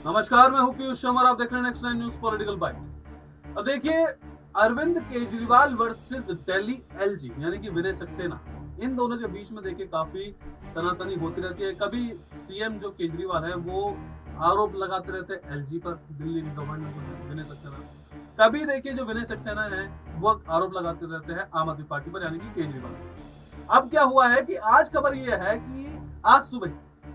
नमस्कार, मैं हूं पीयूष शर्मा और आप देख रहे हैं नेक्स्ट 9 न्यूज पॉलिटिकल बाइट। अब देखिए, अरविंद केजरीवाल वर्सेस दिल्ली एलजी यानी कि विनय सक्सेना, इन दोनों के बीच में देखिए काफी तनातनी होती रहती है। कभी सीएम जो केजरीवाल है वो आरोप लगाते रहते हैं एलजी पर, दिल्ली के गवर्नर जो है विनय सक्सेना। कभी देखिए जो विनय सक्सेना है वो आरोप लगाते रहते हैं आम आदमी पार्टी पर यानी कि केजरीवाल। अब क्या हुआ है कि आज खबर यह है कि आज सुबह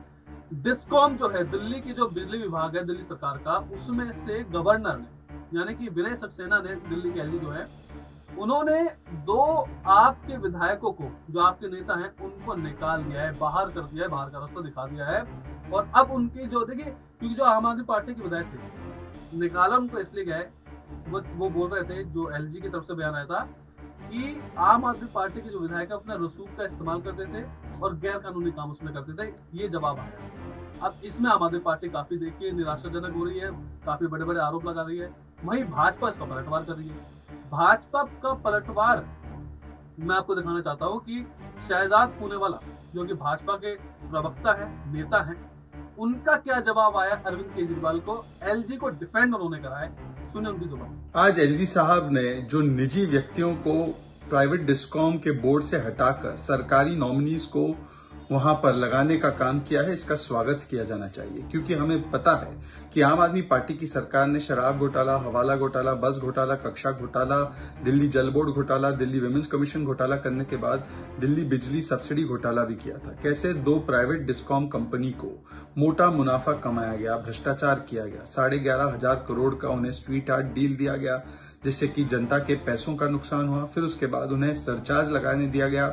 डिस्कॉम जो है, दिल्ली की जो बिजली विभाग है दिल्ली सरकार का, उसमें से गवर्नर ने यानी कि विनय सक्सेना ने, दिल्ली के एलजी जो है, उन्होंने दो आपके विधायकों को, जो आपके नेता हैं, उनको निकाल दिया है, बाहर कर दिया है, बाहर का रास्ता दिखा दिया है। और अब उनकी जो, देखिए, क्योंकि जो आम आदमी पार्टी के विधायक थे, निकाला उनको इसलिए गया है, वो बोल रहे थे, जो एलजी की तरफ से बयान आया था कि आम आदमी पार्टी के जो विधायक है अपना रसूख का इस्तेमाल करते थे और गैर कानूनी काम उसमें करते थे। ये जवाब आया। अब इसमें आम आदमी पार्टी काफी देखिए निराशाजनक हो रही है, काफी बड़े बड़े आरोप लगा रही है। वहीं भाजपा इसका पलटवार कर रही है। भाजपा का पलटवार मैं आपको दिखाना चाहता हूं कि शहजाद पूनेवाला, जो कि भाजपा के प्रवक्ता है, नेता है, उनका क्या जवाब आया अरविंद केजरीवाल को। एलजी को डिफेंड उन्होंने करा है, सुने उनकी जुबान। आज एलजी साहब ने जो निजी व्यक्तियों को प्राइवेट डिस्कॉम के बोर्ड से हटाकर सरकारी नॉमिनीज को वहां पर लगाने का काम किया है, इसका स्वागत किया जाना चाहिए। क्योंकि हमें पता है कि आम आदमी पार्टी की सरकार ने शराब घोटाला, हवाला घोटाला, बस घोटाला, कक्षा घोटाला, दिल्ली जल बोर्ड घोटाला, दिल्ली विमेंस कमीशन घोटाला करने के बाद दिल्ली बिजली सब्सिडी घोटाला भी किया था। कैसे दो प्राइवेट डिस्कॉम कंपनी को मोटा मुनाफा कमाया गया, भ्रष्टाचार किया गया, 11,500 करोड़ का उन्हें स्वीट हार्ट डील दिया गया, जिससे कि जनता के पैसों का नुकसान हुआ। फिर उसके बाद उन्हें सरचार्ज लगाने दिया गया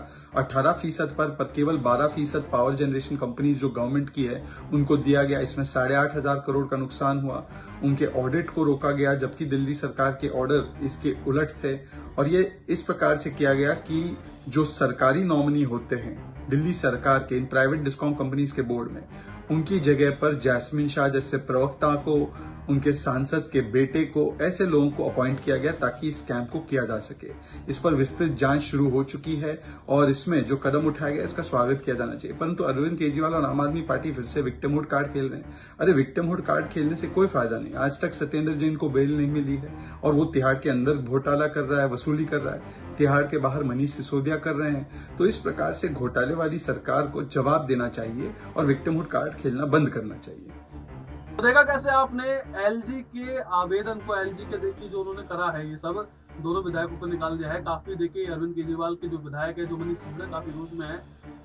18% पर केवल 12% पावर जनरेशन कंपनी जो गवर्नमेंट की है उनको दिया गया। इसमें 8,500 करोड़ का नुकसान हुआ। उनके ऑडिट को रोका गया, जबकि दिल्ली सरकार के ऑर्डर इसके उलट थे। और ये इस प्रकार से किया गया कि जो सरकारी नॉमिनी होते हैं दिल्ली सरकार के इन प्राइवेट डिस्कॉम कंपनीज के बोर्ड में, उनकी जगह पर जैस्मिन शाह जैसे प्रवक्ता को, उनके सांसद के बेटे को, ऐसे लोगों को अपॉइंट किया गया ताकि इस स्कैम को किया जा सके। इस पर विस्तृत जांच शुरू हो चुकी है और इसमें जो कदम उठाया गया इसका स्वागत किया जाना चाहिए। परंतु अरविंद केजरीवाल और आम आदमी पार्टी फिर से विक्टिमहुड कार्ड खेल रहे हैं। अरे विक्टिमहुड कार्ड खेलने से कोई फायदा नहीं। आज तक सत्येंद्र जैन को बेल नहीं मिली है और वो तिहाड़ के अंदर घोटाला कर रहा है, वसूली कर रहा है। तिहाड़ के बाहर मनीष सिसोदिया कर रहे हैं। तो इस प्रकार से घोटाले वाली सरकार को जवाब देना चाहिए और विक्टिमहुड कार्ड खेलना बंद करना चाहिए। देखा कैसे आपने एलजी के आवेदन को, एलजी के देखिए जो उन्होंने करा है, ये सब दोनों विधायकों को निकाल दिया है। काफी देखिए अरविंद केजरीवाल के जो विधायक है, जो मनीष सिसोदिया, काफी रोष में है,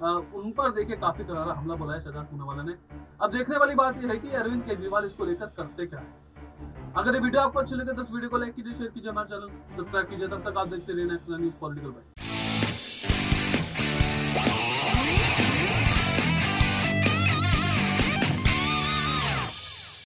उन पर देखिए काफी करारा हमला बोला है शहजाद पूनेवाला ने। अब देखने वाली बात यह है कि अरविंद केजरीवाल इसको लेकर करते क्या है। अगर ये वीडियो आपको अच्छी लगे तो इस वीडियो को लाइक कीजिए, शेयर कीजिए, हमारे चैनल सब्सक्राइब कीजिए। तब तक आप देखते रहिए नेक्स्ट न्यूज पॉलिटिकल बाइट।